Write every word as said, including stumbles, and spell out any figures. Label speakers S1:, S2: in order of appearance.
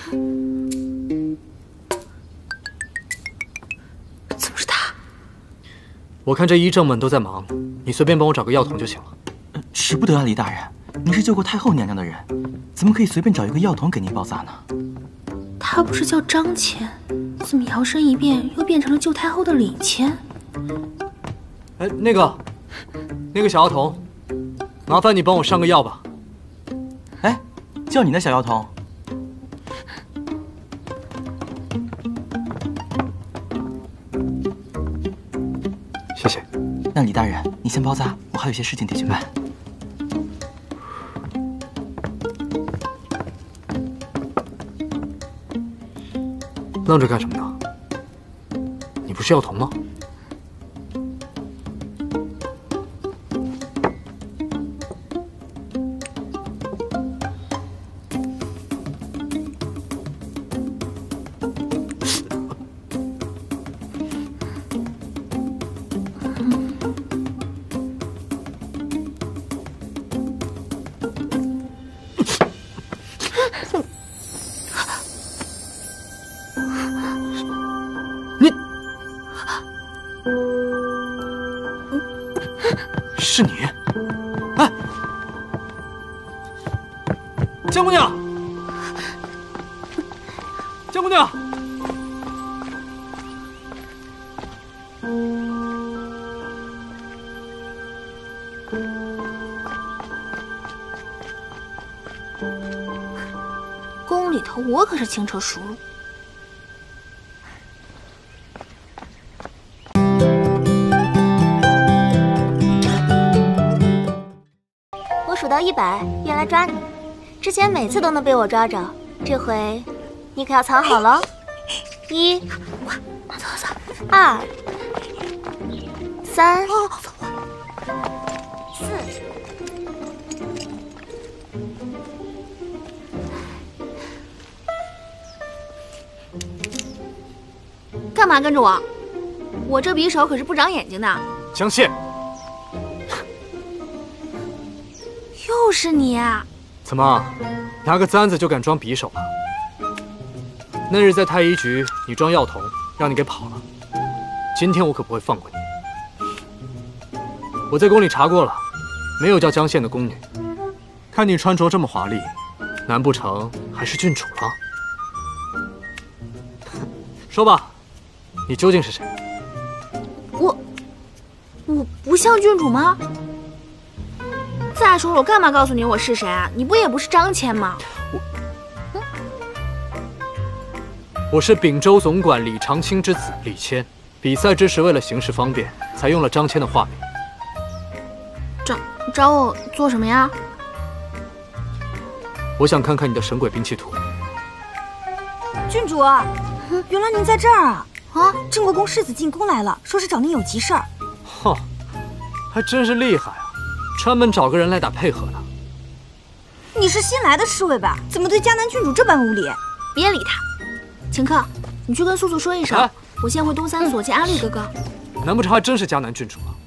S1: 怎么是他？
S2: 我看这医正们都在忙，你随便帮我找个药童就行了。
S3: 呃，使不得啊，李大人，您是救过太后娘娘的人，怎么可以随便找一个药童给您包扎呢？
S1: 他不是叫张谦，怎么摇身一变又变成了救太后的李谦？
S2: 哎，那个，那个小药童，麻烦你帮我上个药吧。
S3: 哎，叫你的小药童。
S2: 谢谢。
S3: 那李大人，你先包扎，我还有些事情得去办。
S2: 愣着干什么呢？你不是药童吗？是你，哎，江姑娘，江姑娘，
S1: 宫里头我可是轻车熟路。
S4: 数到一百便来抓你，之前每次都能被我抓着，这回你可要藏好了。一，
S1: 走走，
S4: 二，三，四。
S1: 干嘛跟着我？我这匕首可是不长眼睛的。
S2: 江蟹。
S1: 又是你啊！
S2: 怎么，拿个簪子就敢装匕首了？那日在太医局，你装药童，让你给跑了。今天我可不会放过你。我在宫里查过了，没有叫江县的宫女。看你穿着这么华丽，难不成还是郡主了？说吧，你究竟是谁？
S1: 我，我不像郡主吗？ 再说了，我干嘛告诉你我是谁啊？你不也不是张谦吗？
S2: 我，嗯、我是秉州总管李长青之子李谦。比赛之时，为了行事方便，才用了张谦的化名。
S1: 找找我做什么呀？
S2: 我想看看你的神鬼兵器图。
S5: 郡主，嗯、原来您在这儿啊！啊，郑国公世子进宫来了，说是找您有急事儿。
S2: 哼，还真是厉害啊！ 专门找个人来打配合呢。
S5: 你是新来的侍卫吧？怎么对迦南郡主这般无礼？
S1: 别理他。秦客，你去跟素素说一声，哎、我先回东三所见阿绿哥哥。
S2: 难不成还真是迦南郡主啊？